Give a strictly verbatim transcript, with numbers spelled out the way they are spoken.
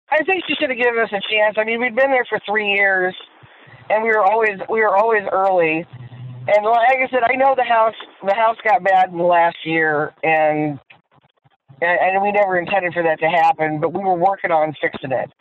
I think she should have given us a chance. I mean, we'd been there for three years, and we were always we were always early. And like I said, I know the house the house got bad in the last year, and and we never intended for that to happen. But we were working on fixing it.